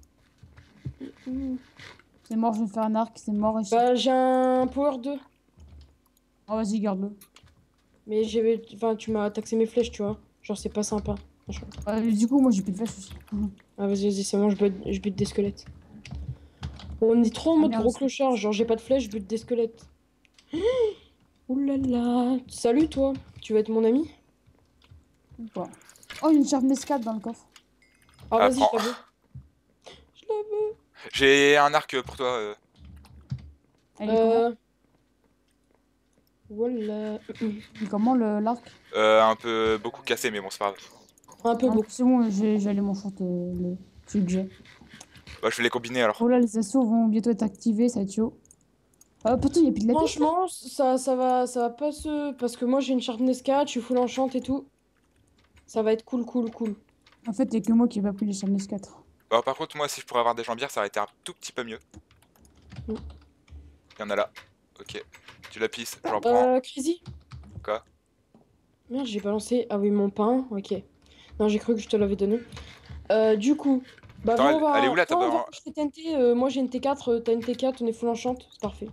Speaker 3: C'est mort, je vais me faire un arc. C'est mort. Et
Speaker 2: Bah, j'ai un power 2.
Speaker 3: Oh, vas-y, garde-le.
Speaker 2: Mais j'ai... Enfin, tu m'as taxé mes flèches, tu vois. Genre, c'est pas sympa. Franchement.
Speaker 3: Du coup, moi, j'ai plus de flèches aussi.
Speaker 2: Ah, vas-y, c'est bon, je bute des squelettes. On est trop en mode
Speaker 3: merde,
Speaker 2: gros
Speaker 3: c'est-
Speaker 2: clochard. Genre, j'ai pas de flèches, je bute des squelettes. Ouh là là. Salut, toi. Tu vas être mon ami?
Speaker 3: Ou pas. Oh, une charme mescade dans le coffre.
Speaker 2: Ah,
Speaker 1: Ah,
Speaker 2: vas-y,
Speaker 1: prends.
Speaker 2: je la veux. Je la veux.
Speaker 1: J'ai un arc pour toi.
Speaker 3: Elle est comment,
Speaker 2: Voilà.
Speaker 3: il est comment l'arc?
Speaker 1: Un peu beaucoup cassé, mais bon, c'est pas grave.
Speaker 2: Un peu
Speaker 3: Ah,
Speaker 2: beau.
Speaker 3: c'est bon, j'allais m'en foutre celui que j'ai.
Speaker 1: Bah, je vais les combiner alors.
Speaker 3: Oh là, les assauts vont bientôt être activés, ça va être chaud. Pourtant, il n'y a plus de lapis.
Speaker 2: Franchement, ça va pas se... Parce que moi, j'ai une sharpness 4, je suis full enchant et tout. Ça va être cool.
Speaker 3: En fait, il n'y a que moi qui n'ai pas pris les charmes 4.
Speaker 1: Bah, par contre, moi, si je pourrais avoir des jambières, ça aurait été un tout petit peu mieux.
Speaker 2: Mm.
Speaker 1: Il y en a là. Ok. Du lapis, j'en prends.
Speaker 2: Crazy?
Speaker 1: Quoi?
Speaker 2: Merde, j'ai balancé... Ah oui, mon pain, ok. Non, j'ai cru que je te l'avais donné. Du coup... Bah,
Speaker 1: Attends,
Speaker 2: viens, on va...
Speaker 1: elle est où, là, ta
Speaker 2: viens, on va
Speaker 1: barre?
Speaker 2: acheter TNT. Moi, j'ai une T4, t'as une T4, on est full enchant, c'est parfait.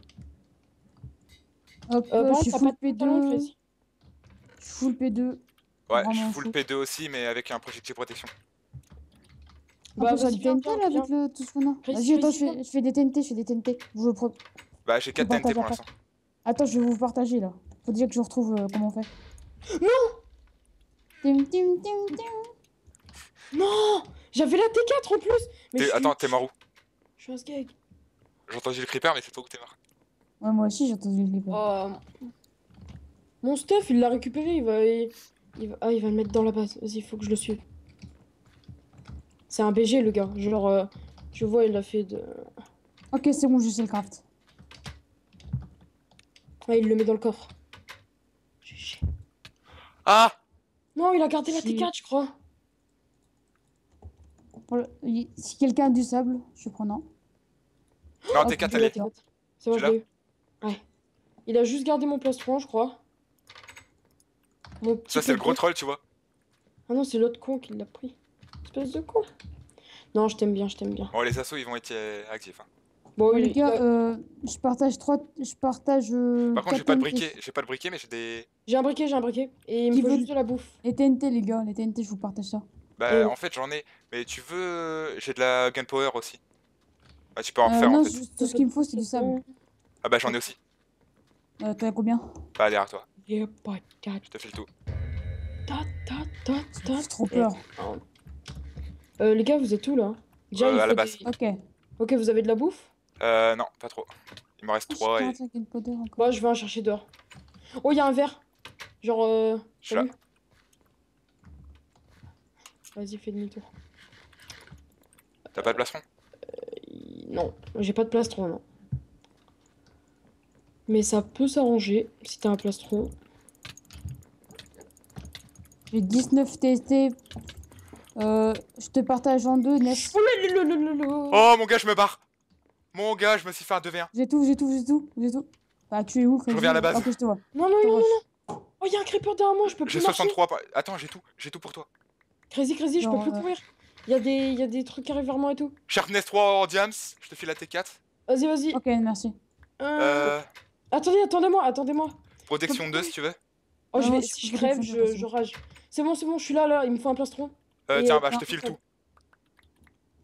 Speaker 3: Hop,
Speaker 2: Par
Speaker 3: je
Speaker 2: contre,
Speaker 3: suis
Speaker 2: t'as
Speaker 3: full
Speaker 2: pas de pantalon,
Speaker 3: P2.
Speaker 2: Crazy?
Speaker 3: Je suis full P2.
Speaker 1: Ouais, je
Speaker 3: Vraiment
Speaker 1: suis full
Speaker 3: fou.
Speaker 1: P2 aussi, mais avec un projectile protection.
Speaker 3: On peut faire
Speaker 2: vas-y,
Speaker 3: du TNT là avec tout ce qu'on a.
Speaker 2: Vas-y,
Speaker 3: Vas-y, attends,
Speaker 2: viens.
Speaker 3: je fais des TNT, je fais des TNT.
Speaker 1: Bah, j'ai 4
Speaker 3: partage
Speaker 1: TNT pour
Speaker 3: la
Speaker 1: l'instant.
Speaker 3: Attends, je vais vous partager là. Faut déjà que je retrouve comment on fait.
Speaker 2: Non!
Speaker 3: Tim, tim, tim, tim.
Speaker 2: Non! J'avais la T4 en plus! Mais je suis...
Speaker 1: Attends, t'es mort où?
Speaker 2: Je suis un skeg.
Speaker 1: J'ai entendu le creeper, mais c'est toi où t'es mort.
Speaker 3: Ouais, moi aussi j'ai entendu le clipper.
Speaker 2: Oh... Mon stuff, il l'a récupéré, Ah, il va le mettre dans la base. Vas-y, il faut que je le suive. C'est un BG, le gars. Genre, je vois, il a fait de...
Speaker 3: Ok, c'est bon, je sais le craft.
Speaker 2: Ah, il le met dans le coffre. GG.
Speaker 1: Ah!
Speaker 2: Non, il a gardé la
Speaker 3: Si.
Speaker 2: T4, je crois.
Speaker 3: Si quelqu'un a du sable, je suis prenant.
Speaker 1: Non,
Speaker 3: Ah,
Speaker 1: T4,
Speaker 2: Il a
Speaker 1: elle
Speaker 2: la
Speaker 1: est.
Speaker 2: T4. C'est bon,
Speaker 1: Tu
Speaker 2: je l'ai eu. Ouais. Il a juste gardé mon plastron, je crois. Mon petit
Speaker 1: Ça, c'est le
Speaker 2: pépé.
Speaker 1: gros troll, tu vois.
Speaker 2: Ah non, c'est l'autre con qui l'a pris. Espèce de con. Non, je t'aime bien.
Speaker 1: Bon, les assauts, ils vont être actifs. Hein.
Speaker 2: Bon,
Speaker 3: Bon,
Speaker 2: oui,
Speaker 3: les gars, je partage 3. Je partage.
Speaker 1: Par contre, j'ai
Speaker 3: quatre
Speaker 1: pas de
Speaker 3: TNT.
Speaker 1: briquet. J'ai pas de briquet, mais j'ai des.
Speaker 2: j'ai un briquet. Et il me
Speaker 3: Qui
Speaker 2: faut
Speaker 3: veut-
Speaker 2: juste de la bouffe.
Speaker 3: Les TNT, les gars, les TNT, je vous partage ça.
Speaker 1: Bah, en fait, j'en ai. Mais tu veux. J'ai de la gunpowder aussi. Bah, tu peux en faire
Speaker 3: non,
Speaker 1: en fait.
Speaker 3: tout ce qu'il me faut, c'est du sable.
Speaker 1: Ah, bah, j'en ai aussi.
Speaker 3: T'en as combien?
Speaker 1: Bah, derrière toi.
Speaker 2: Yeah, pas de
Speaker 1: Je te file tout.
Speaker 3: J'ai trop peur.
Speaker 2: Les gars, vous êtes où là? Déjà, il
Speaker 1: à
Speaker 2: faut
Speaker 1: la base.
Speaker 2: des-
Speaker 3: Ok.
Speaker 2: Ok, vous avez de la bouffe?
Speaker 1: Non, pas trop. Il me reste
Speaker 3: J'ai
Speaker 1: 3 et.
Speaker 3: 45 gunpowder encore.
Speaker 2: Moi, je vais en chercher dehors. Oh, il y a un verre. Genre,
Speaker 1: Je suis là.
Speaker 2: salut. Vas-y, fais demi-tour.
Speaker 1: T'as pas de plastron?
Speaker 2: Non, j'ai pas de plastron, non. Mais ça peut s'arranger si t'as un plastron.
Speaker 3: J'ai 19 TNT. Je te partage en deux, Ness.
Speaker 1: Oh, mon gars, je me barre! Mon gars, je me suis fait un 2v1.
Speaker 3: J'ai tout. Bah, tu es où?
Speaker 1: Je reviens à la base.
Speaker 3: Ok, je te vois.
Speaker 2: Non. Oh, il y a un creeper derrière moi, je peux
Speaker 1: J'ai
Speaker 2: plus marcher.
Speaker 1: 63. Attends, j'ai tout pour toi.
Speaker 2: Crazy, je peux
Speaker 3: Genre,
Speaker 2: plus courir. Il y a des trucs qui arrivent vers moi et tout.
Speaker 1: Sharpness 3 en diams, je te file la T4.
Speaker 2: Vas-y.
Speaker 3: Ok, merci.
Speaker 2: Attendez-moi.
Speaker 1: Protection 2 si tu veux.
Speaker 2: Oh,
Speaker 3: Non, je
Speaker 2: si je
Speaker 3: peux
Speaker 2: crève,
Speaker 3: pas faire ça.
Speaker 2: je rage. C'est bon, je suis là, il me faut un plastron. Et,
Speaker 1: Tiens, bah, je
Speaker 2: non,
Speaker 1: te file tout.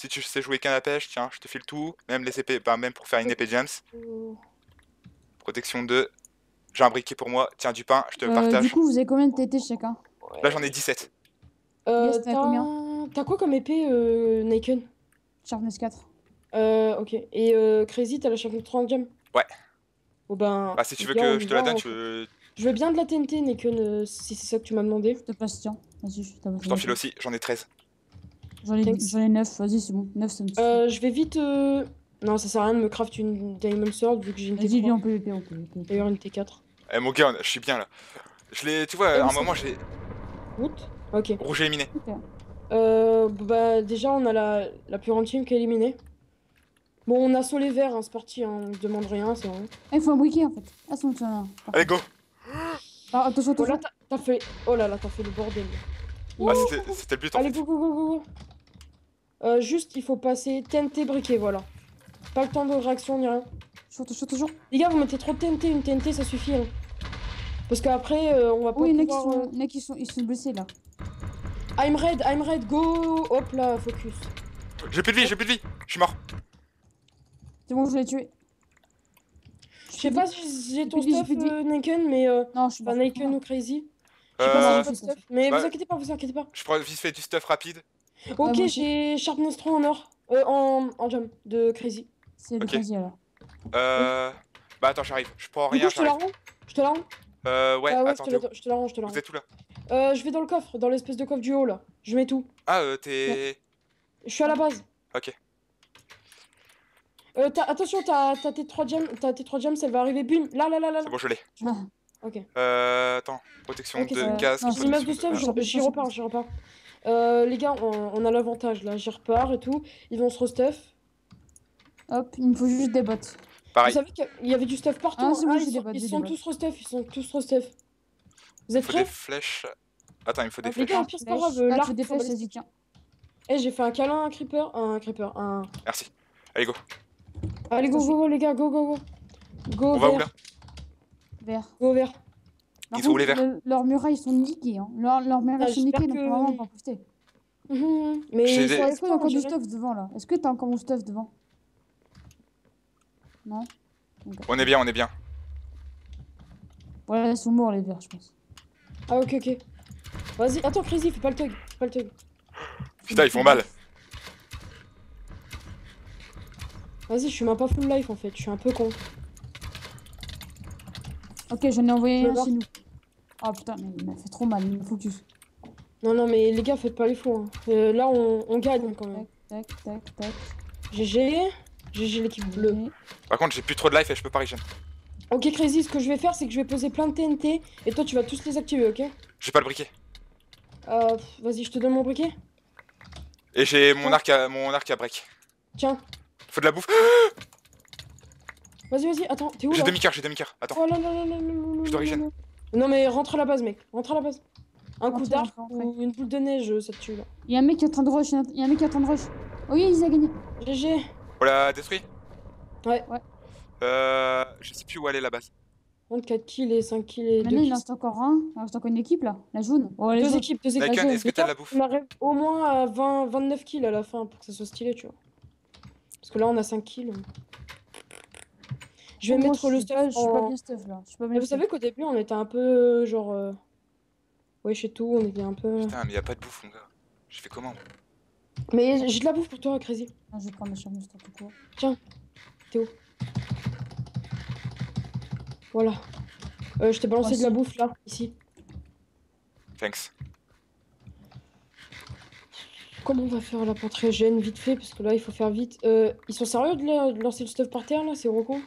Speaker 1: Si tu sais jouer canne à pêche, tiens, je te file tout. Même les épées, bah, même pour faire une épée James.
Speaker 2: Oh.
Speaker 1: Protection 2. J'ai un briquet pour moi. Tiens, du pain, je te partage.
Speaker 3: Du coup, vous avez combien de TT chacun?
Speaker 1: Là, j'en ai 17.
Speaker 3: Yes, t'as combien?
Speaker 2: T'as quoi comme épée, Naken?
Speaker 3: Sharpness 4.
Speaker 2: Ok. Et Crazy, t'as la Sharpness 3 en jam?
Speaker 1: Ouais.
Speaker 2: Bon ben.
Speaker 1: Bah, si tu veux
Speaker 2: viens, on
Speaker 1: que
Speaker 2: y
Speaker 1: je te la
Speaker 2: va,
Speaker 1: donne,
Speaker 2: on-
Speaker 1: je
Speaker 2: Je veux bien de la TNT, Naken, si c'est ça que tu m'as demandé.
Speaker 3: Je te passe, tiens. Vas-y, je t'en
Speaker 1: t'en file aussi. J'en ai 13.
Speaker 2: Thanks.
Speaker 3: J'en ai 9, vas-y, c'est bon. 9, ça me suffit.
Speaker 2: Je vais vite. Non, ça sert à rien de me craft une Diamond Sword vu que j'ai une
Speaker 3: Vas-y, viens,
Speaker 2: T3.
Speaker 3: on peut PVP, on peut PVP.
Speaker 2: D'ailleurs, une T4.
Speaker 1: Eh, mon gars, je suis bien là. Je l'ai. Tu vois,
Speaker 2: Eh,
Speaker 1: à un
Speaker 2: mais
Speaker 1: moment, j'ai.
Speaker 2: Route. Ok.
Speaker 1: Rouge éliminé.
Speaker 3: Ok.
Speaker 2: Bah, déjà, on a la pure team qui est éliminée. Bon, on a les verts, hein, c'est parti, hein, on se demande rien, c'est vrai.
Speaker 3: Ah, il faut un briquet en fait. Ah, c'est bon, tu en as un. Parfait.
Speaker 1: Allez, go.
Speaker 3: Ah, attention,
Speaker 2: Oh là,
Speaker 3: attention.
Speaker 2: t'as fait. Oh là là, t'as fait le bordel.
Speaker 1: Ah, c'était le but en
Speaker 2: Allez,
Speaker 1: fait.
Speaker 2: go, go, go, go, go. Juste, il faut passer TNT briquet, voilà. Pas le temps de réaction ni rien.
Speaker 3: Toujours.
Speaker 2: Les gars, vous mettez trop de TNT, une TNT, ça suffit. Hein. Parce qu'après, on va pas
Speaker 3: Oui, il y en a qui
Speaker 2: pouvoir...
Speaker 3: sont, il y en a qui sont, ils sont blessés là.
Speaker 2: I'm red, go. Hop là, focus.
Speaker 1: J'ai plus de vie, j'ai plus de vie. Je suis mort.
Speaker 3: C'est bon, je l'ai tué.
Speaker 2: Je sais pas si j'ai ton
Speaker 3: plus de vie,
Speaker 2: stuff,
Speaker 3: j'ai plus de vie.
Speaker 2: Naken, mais...
Speaker 3: Non, je suis
Speaker 2: Enfin,
Speaker 3: mort.
Speaker 2: Naken ou Crazy. Je sais pas si
Speaker 1: Euh,
Speaker 2: j'ai pas de stuff. Mais
Speaker 1: bah,
Speaker 2: vous inquiétez pas, vous inquiétez pas.
Speaker 1: je prends vite fait du stuff rapide.
Speaker 2: Ok,
Speaker 3: moi aussi.
Speaker 2: j'ai Sharpness 3 en or. En jam de Crazy.
Speaker 3: C'est le
Speaker 1: Ok.
Speaker 3: crazy alors.
Speaker 1: Bah attends, j'arrive. Je prends
Speaker 2: Du
Speaker 1: rien,
Speaker 2: coup, je te la
Speaker 1: j'arrive.
Speaker 2: rends. Je te la rends.
Speaker 1: Ouais,
Speaker 2: Ah ouais,
Speaker 1: attends, Théo.
Speaker 2: je te la rends, je te la
Speaker 1: Vous
Speaker 2: rends.
Speaker 1: êtes où là?
Speaker 2: Je vais dans le coffre, dans l'espèce de coffre du haut là. Je mets tout.
Speaker 1: Ah, t'es.
Speaker 2: Je suis à la base.
Speaker 1: Ok.
Speaker 2: Attention, t'as tes 3 gems, elle va arriver. Bim. Là.
Speaker 1: C'est bon, je l'ai.
Speaker 3: Ah,
Speaker 2: Ok.
Speaker 1: Attends. Protection
Speaker 2: Ok,
Speaker 1: 2,
Speaker 2: c'est
Speaker 3: bon.
Speaker 1: casque.
Speaker 3: Non,
Speaker 2: J'ai une masse de
Speaker 1: protection
Speaker 2: stuff,
Speaker 1: de-
Speaker 2: j'y repars, j'y repars. Les gars, on a l'avantage là. J'y repars et tout. Ils vont se restuff.
Speaker 3: hop, il me faut juste des bottes.
Speaker 2: Vous
Speaker 1: Pareil.
Speaker 2: savez qu'il y avait du stuff partout.
Speaker 3: Ah,
Speaker 2: Hein.
Speaker 3: c'est bon,
Speaker 2: Ah,
Speaker 3: j'ai
Speaker 2: ils
Speaker 3: des
Speaker 2: sont,
Speaker 3: bottes,
Speaker 2: ils
Speaker 3: j'ai
Speaker 2: sont
Speaker 3: des
Speaker 2: tous restuff, ils sont tous restuff. Vous êtes
Speaker 1: Il faut des
Speaker 2: prêts?
Speaker 1: flèches. Attends, il me faut des
Speaker 2: Les
Speaker 1: flèches.
Speaker 2: gars, au pire, c'est pas grave.
Speaker 3: Ah, tu
Speaker 2: L'arc,
Speaker 3: fais des
Speaker 2: faut
Speaker 3: flèches,
Speaker 2: baliser.
Speaker 3: vas-y, tiens.
Speaker 2: Eh, j'ai fait un câlin à un creeper.
Speaker 1: Merci. Allez, go.
Speaker 2: Allez, go, les gars, go. Go
Speaker 1: On va où
Speaker 2: vert,
Speaker 1: là?
Speaker 3: Vert.
Speaker 2: go vert.
Speaker 3: Par
Speaker 1: Ils sont où, les
Speaker 3: contre,
Speaker 1: verts?
Speaker 3: leurs murailles sont niquées. Hein. Leurs murailles sont
Speaker 2: j'espère
Speaker 3: niquées, donc
Speaker 2: que-
Speaker 3: on va vraiment pas en profiter.
Speaker 2: Mais
Speaker 1: J'ai
Speaker 2: ils
Speaker 1: des-
Speaker 2: sont
Speaker 3: Est-ce que t'as encore du
Speaker 2: on dirait.
Speaker 3: stuff devant là? Est-ce que t'as encore mon stuff devant? Non?
Speaker 1: On est bien, on est bien.
Speaker 3: Ouais, ils sont morts les verts, je pense.
Speaker 2: Ah, ok. Vas-y, attends, Crazy, fais pas le tug.
Speaker 1: Putain, ils font mal.
Speaker 2: Vas-y, je suis même pas full life en fait, je suis un peu con.
Speaker 3: Ok, j'en ai envoyé
Speaker 2: Je
Speaker 3: un
Speaker 2: vais
Speaker 3: chez nous. Oh putain, mais il m'a fait trop mal, il me focus.
Speaker 2: Non, mais les gars, faites pas les fous. Hein. Là, on gagne quand même.
Speaker 3: Tac.
Speaker 2: GG l'équipe bleue.
Speaker 3: Ok.
Speaker 1: Par contre, j'ai plus trop de life et je peux pas regen.
Speaker 2: Ok, Crazy, ce que je vais faire, c'est que je vais poser plein de TNT et toi, tu vas tous les activer, ok?
Speaker 1: J'ai pas le briquet.
Speaker 2: Vas-y, je te donne mon briquet.
Speaker 1: Et j'ai mon arc à break.
Speaker 2: Tiens,
Speaker 1: Faut de la bouffe.
Speaker 2: vas-y, attends, t'es où
Speaker 1: J'ai
Speaker 2: là?
Speaker 1: demi-cœur. Attends.
Speaker 2: Oh là.
Speaker 1: Je dois regen.
Speaker 2: Non, mais rentre à la base, mec, rentre à la base. Un coup
Speaker 3: Rentre,
Speaker 2: d'arc
Speaker 3: rentre.
Speaker 2: ou une boule de neige, ça te tue là.
Speaker 3: Il y a un mec qui est en train de rush, Oh oui, il a gagné.
Speaker 2: GG.
Speaker 1: On l'a détruit?
Speaker 2: Ouais.
Speaker 1: Je sais plus où aller la base.
Speaker 2: 4 kills et 5 kills et 2
Speaker 3: Maintenant, il
Speaker 2: kills.
Speaker 3: reste encore un. Il reste encore une équipe là, la jaune. Oh, les
Speaker 2: Deux
Speaker 3: jaunes.
Speaker 2: équipes.
Speaker 1: Naken,
Speaker 3: jaune.
Speaker 1: est-ce que t'as de la bouffe?
Speaker 2: On arrive au moins à 29 kills à la fin pour que ça soit stylé, tu vois. Parce que là, on a 5 kills. Je vais
Speaker 3: Moi,
Speaker 2: mettre le
Speaker 3: je suis pas
Speaker 2: stuff
Speaker 3: bien stuff là. Je suis pas
Speaker 2: Mais
Speaker 3: bien
Speaker 2: vous
Speaker 3: stuff.
Speaker 2: savez qu'au début, on était un peu genre. Ouais, chez tout, on était un peu.
Speaker 1: Putain, mais y a pas de bouffe, mon gars. Je fais comment?
Speaker 2: Mais j'ai de la bouffe pour toi, Crazy.
Speaker 3: Ah, je vais prendre ma charme de tout court.
Speaker 2: Voilà. Je t'ai balancé de la
Speaker 3: Voici.
Speaker 2: bouffe là, ici.
Speaker 1: Thanks.
Speaker 2: Comment on va faire la portrait gêne vite fait? Parce que là, il faut faire vite. Ils sont sérieux de lancer le stuff par terre là? C'est con.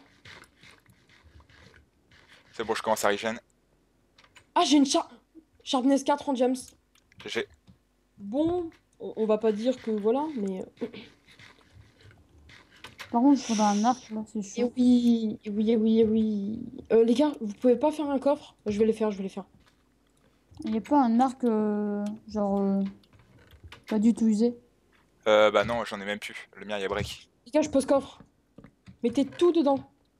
Speaker 1: C'est bon, je commence à regen.
Speaker 2: Ah, j'ai une Sharpness 4 en James.
Speaker 1: GG.
Speaker 2: Bon, on va pas dire que voilà, mais.
Speaker 3: Par contre, il faudra un arc là, c'est
Speaker 2: Et
Speaker 3: chaud.
Speaker 2: oui. Les gars, vous pouvez pas faire un coffre? Je vais les faire.
Speaker 3: Il n'y a pas un arc pas du tout usé.
Speaker 1: Bah non, j'en ai même plus. Le mien, y a break.
Speaker 2: Les gars, je pose coffre. Mettez tout dedans.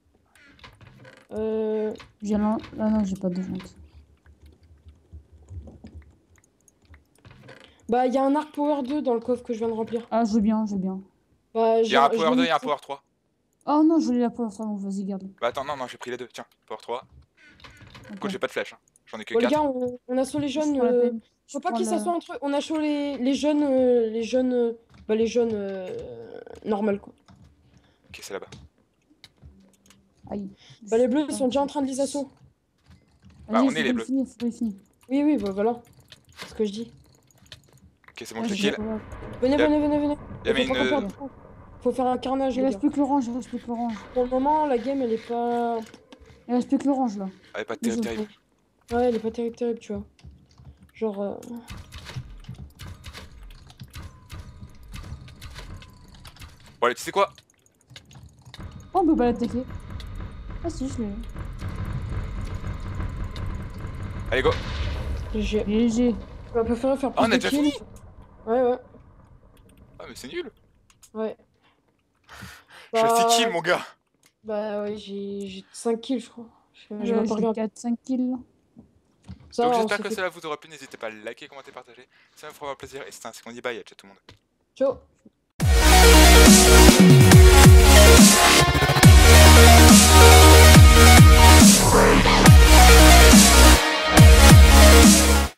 Speaker 3: Là, non, j'ai pas de vente.
Speaker 2: Bah, il y a un arc power 2 dans le coffre que je viens de remplir.
Speaker 3: Ah, je veux bien, je veux bien.
Speaker 2: Bah,
Speaker 1: Il y a un
Speaker 2: je
Speaker 1: power
Speaker 2: l'ai
Speaker 1: 2
Speaker 2: mis
Speaker 1: et un
Speaker 2: tout.
Speaker 1: power 3.
Speaker 3: Oh non, je voulais la power 3, donc vas-y, garde.
Speaker 1: Bah attends, non, j'ai pris les deux. Tiens, power 3. Écoute, j'ai pas de flèche. Hein. J'en ai que
Speaker 2: Bon, les
Speaker 1: 4.
Speaker 2: gars, on a sur les
Speaker 3: Je
Speaker 2: jeunes.
Speaker 3: prends la peine. Je
Speaker 2: Faut pas
Speaker 3: prends
Speaker 2: qu'ils
Speaker 3: la...
Speaker 2: s'assoient entre eux. On a sur les jeunes. Les jeunes. Bah, les jeunes. Normal, quoi.
Speaker 1: Ok, c'est là-bas.
Speaker 3: Aïe.
Speaker 2: Bah, les bleus, ils sont déjà en train de les assaut.
Speaker 1: Bah,
Speaker 3: Vas-y,
Speaker 1: on est les bleus.
Speaker 3: faut pas les finir.
Speaker 2: Oui, oui, bah voilà. C'est ce que je dis.
Speaker 1: Ok, c'est bon,
Speaker 3: Ouais,
Speaker 1: je l'ai
Speaker 3: j'ai
Speaker 1: kill.
Speaker 3: pas le droit.
Speaker 2: Venez,
Speaker 1: Yep.
Speaker 2: venez, venez, venez.
Speaker 1: Il y avait
Speaker 2: Faut pas qu'on
Speaker 1: une.
Speaker 2: perde de temps. Faut faire un carnage,
Speaker 3: Il
Speaker 2: les
Speaker 3: reste
Speaker 2: gars.
Speaker 3: plus que l'orange, il reste plus que l'orange.
Speaker 2: Pour le moment, la game, elle est pas.
Speaker 3: Il reste plus que l'orange, là.
Speaker 1: Elle est pas
Speaker 3: Les
Speaker 1: terrible,
Speaker 3: autres,
Speaker 1: terrible.
Speaker 2: Ouais, elle est pas terrible, terrible, tu vois. Genre.
Speaker 1: Bon, allez, tu sais quoi?
Speaker 3: Oh, on peut pas l'attaquer. Ah si, je l'ai.
Speaker 1: Allez, go.
Speaker 2: J'ai.
Speaker 3: GG.
Speaker 2: On va préférer faire
Speaker 1: Ah,
Speaker 2: plus
Speaker 1: on a
Speaker 2: de
Speaker 1: déjà
Speaker 2: kills.
Speaker 1: fini?
Speaker 2: Ouais, ouais.
Speaker 1: Ah, mais c'est nul.
Speaker 2: Ouais.
Speaker 1: Je suis à 6
Speaker 2: Bah,
Speaker 1: kills, mon gars.
Speaker 2: Bah ouais, j'ai 5 kills, je crois. J'ai
Speaker 3: J'ai
Speaker 2: même pas regardé.
Speaker 3: 4-5 kills. là.
Speaker 2: Ça,
Speaker 1: Donc
Speaker 2: on
Speaker 1: j'espère
Speaker 2: s'est
Speaker 1: que
Speaker 2: fait-
Speaker 1: cela vous aura plu. N'hésitez pas à liker, commenter, partager. Ça me fera plaisir. Et c'était ainsi qu'on dit bye à tout le monde.
Speaker 2: Ciao.